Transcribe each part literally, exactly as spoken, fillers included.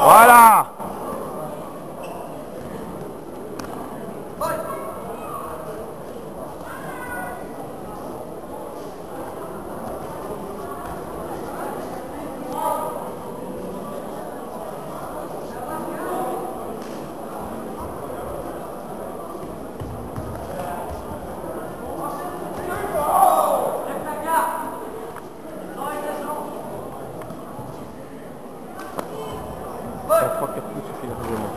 Voilà. trois quatre coups suffit largement.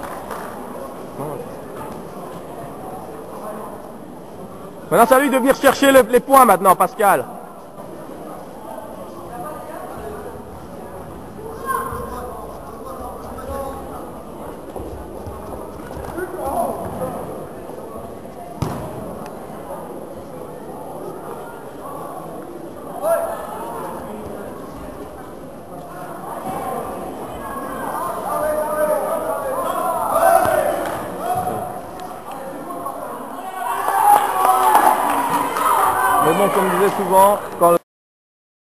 Maintenant, c'est à lui de venir chercher le, les points maintenant, Pascal. Mais bon, comme je disais souvent, quand